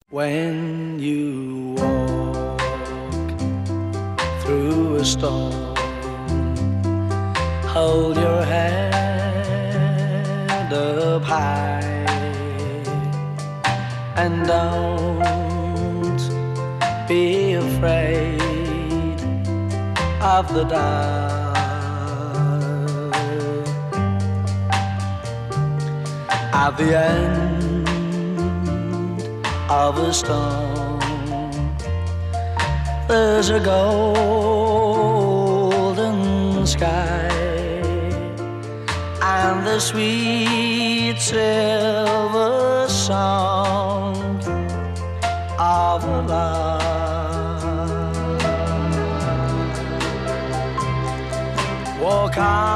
When you walk through a storm, hold your head up high and don't be afraid of the dark. At the end of a storm, there's a golden sky and the sweet silver song of a lark. Walk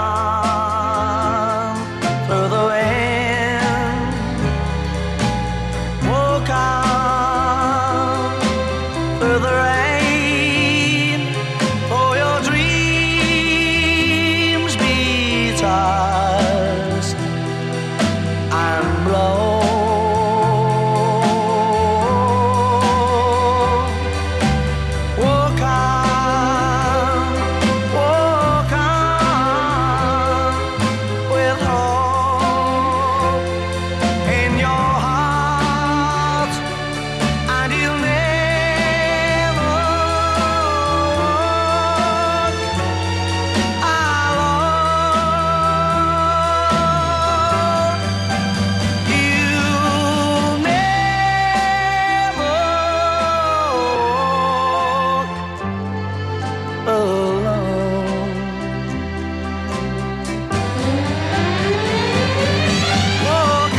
on through the wind, walk on through the rain, for your dreams be tossed and blown. Walk on with hope in your heart, and you'll never walk alone. You'll never walk alone. Walk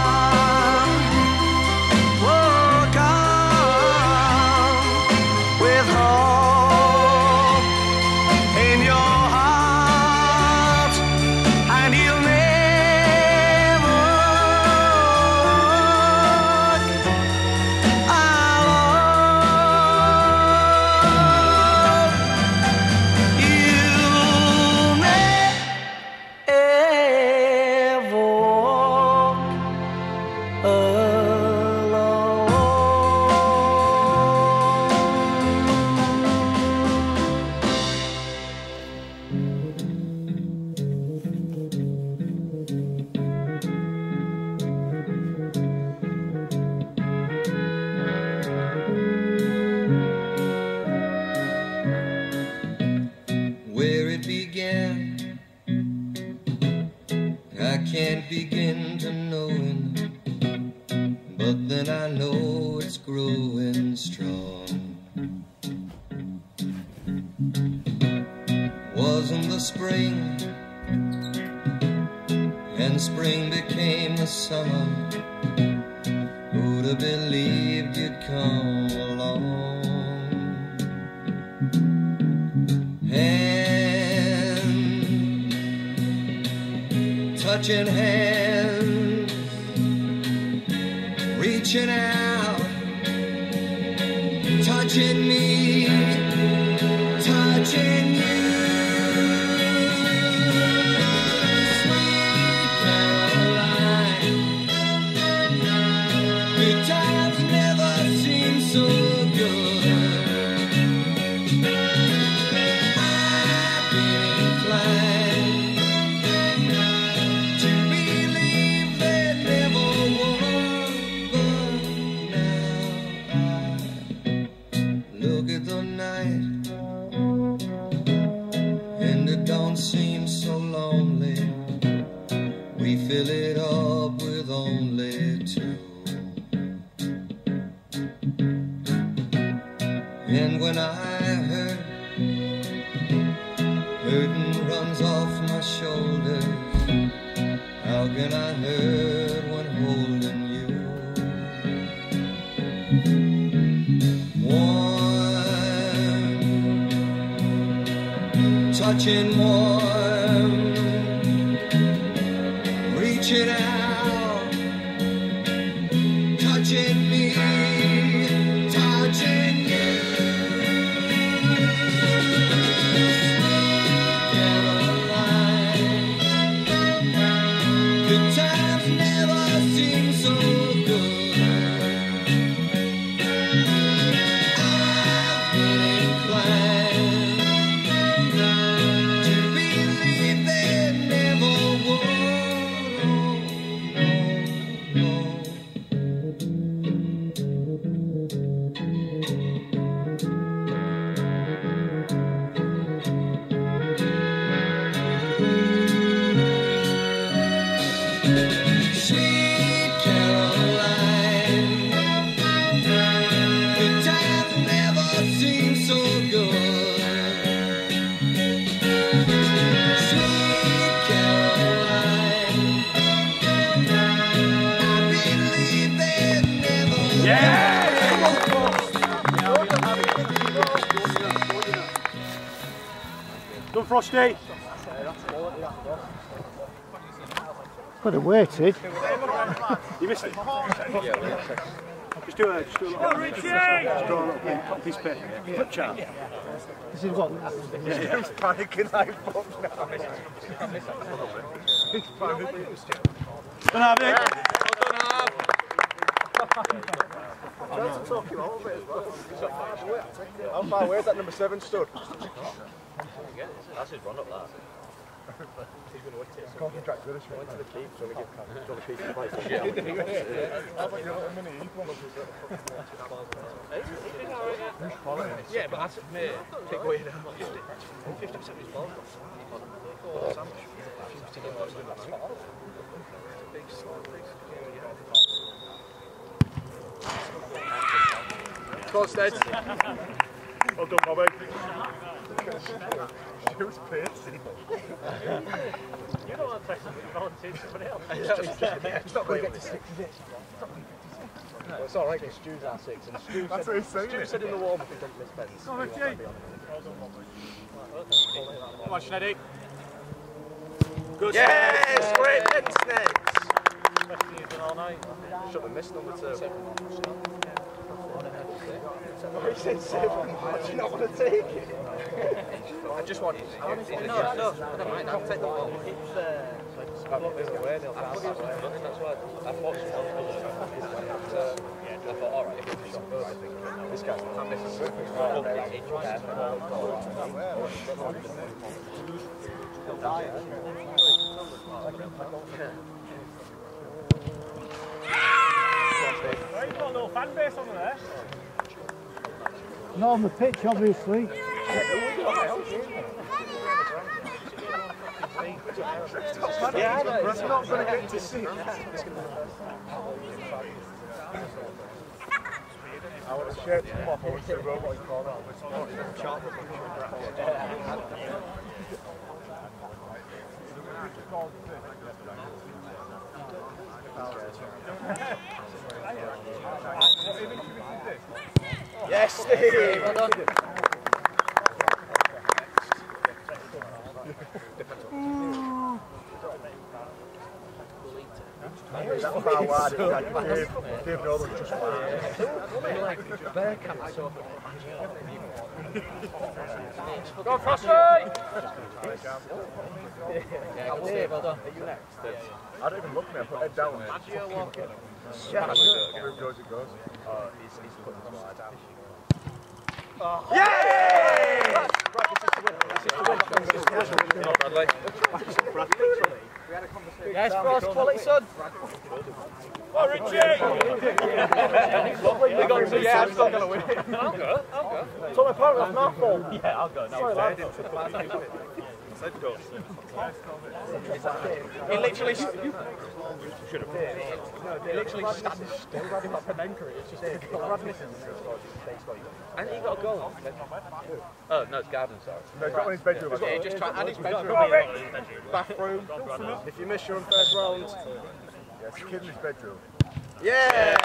on with hope in your heart, and you'll never walk alone. You'll never walk Where it began, I can't begin to knowing, but then I know it's growing strong. Wasn't the spring, and spring became the summer. Who'd have believed you'd come along? Touching hands, reaching out, touching me, touching you. Sweet Caroline, good times never seem so good. I've been inclined to believe there never was, but now I look at the night and it don't seem so lonely. We fill it up with only two. And when I hurt, burden runs off my shoulders. How can I hurt when holding you? Warm, touching warm, reaching out, touching me, touching you. Good times never seem so good. done, Frosty. Could have waited. You missed it. Just do a little piece of paper. Flip chart. This is what? He's panicking like fuck now. He's panicking. Don't have it. How far away is that number 7 stood? That's his run up that. He's going to win it. Contract with us. Went to the keep, so we give John a piece of advice. Yeah, but that's me. Take away the 50% of his ball. Go on, Stead. Well done, Bobby. She was piercing. You don't want to take volunteer somebody else. It's not going to get to 6, is it? Well, it's alright because Stu's our 6 and Stu said in the warm-up he didn't miss bends. Oh, okay. Come on, Schneidy. Good. Yes! Great bends, Snakes! Should have missed number 2. He said 7. Do you not want to take it? I just want it. No, I don't mind. I'll take the ball. It's that's why I thought I thought, alright, if it's shot further, this guy's not missing. You've got no fan base on there. Not on the pitch, obviously. Yeah, that's not going to get to see. I want a shirt to come off, I want to robot corner. Yes, Steve! Well done. That was how wide it was. Dave Nolan just wide. Go on, Frosty! Yeah, well done. Are you next? I don't even look at me, I put head down. Yeah, it goes. He's putting it wide out. Yay! Yes, Frost, quality son. Oh, Richie! Yeah, I'm still going to win. I'll go. So my partner, that's my fault. Yeah, I'll go. No, he literally stands still running up Penenka. It's just and he got a goal. Oh, no, it's Garden, sorry. No, he's got one in his bedroom. Yeah, just try and his bedroom. Bathroom. If you miss your own first round. Yeah, it's a kid in his bedroom. Yeah!